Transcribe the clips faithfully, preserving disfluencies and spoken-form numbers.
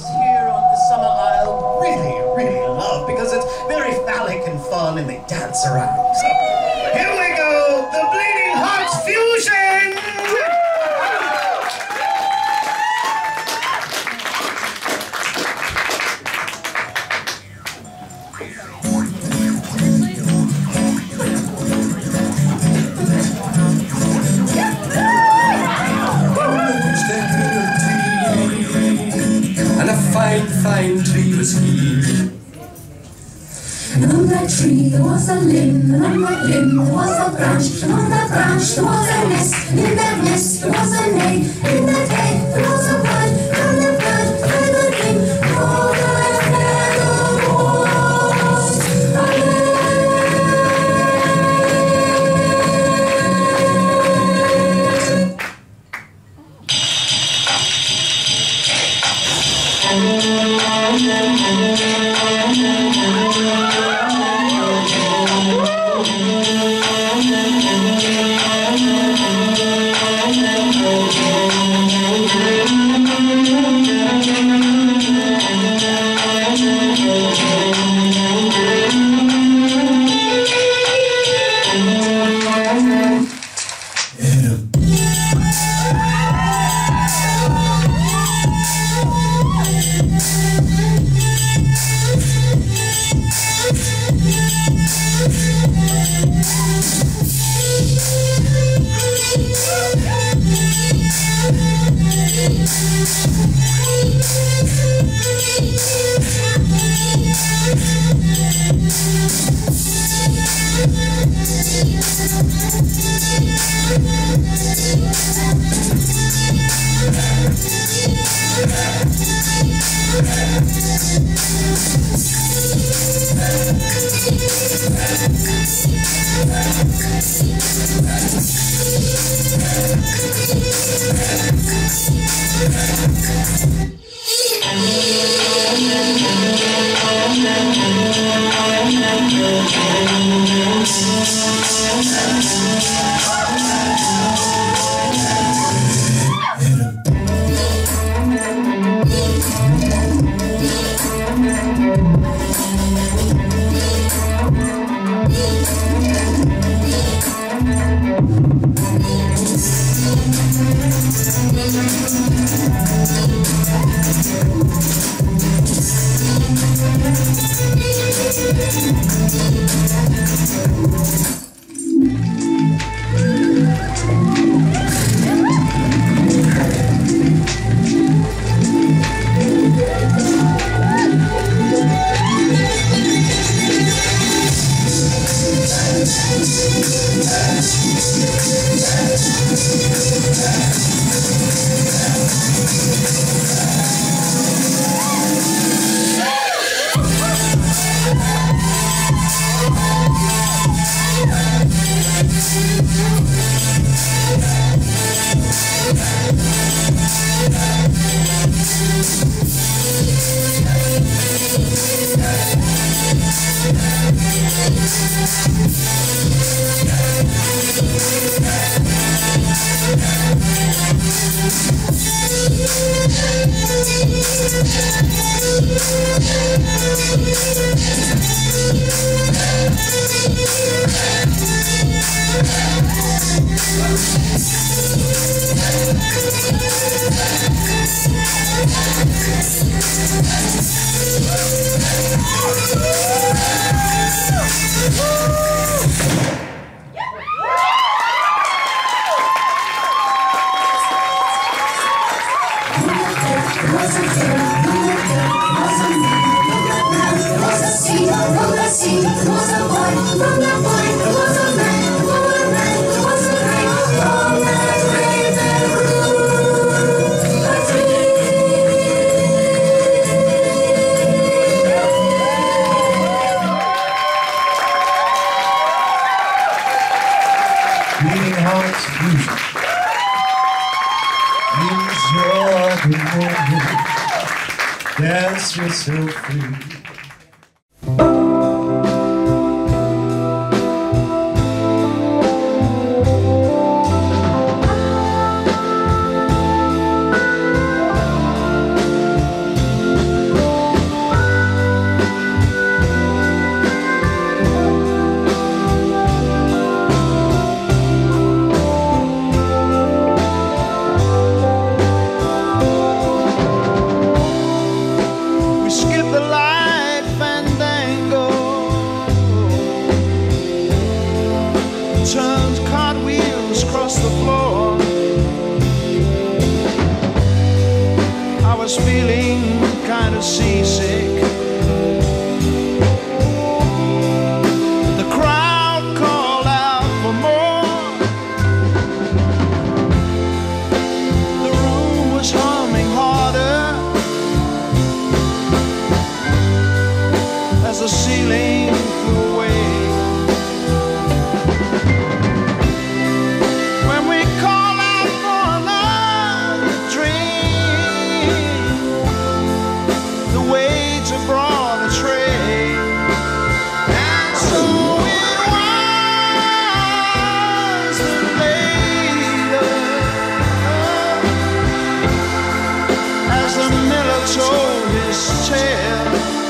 us here on the Summer Isle really, really love, because it's very phallic and fun and they dance around. So, here we go, the Bleeding Hearts Fusion! Fine, fine tree was he. And on that tree there was a limb, and on that limb there was a branch, and on that branch there was a nest, and in that nest there was an egg, and in that egg there was a bud, and the bud feathered him, oh, the feather was a Dance yourself free. was feeling kind of seasick. The crowd called out for more. The room was humming harder as the ceiling flew away. When we call out for another drink, the waiter brought a tray. And so it was that later, as the miller told his tale,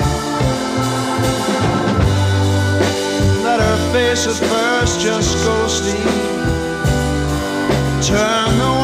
that her face at first just ghostly turned away.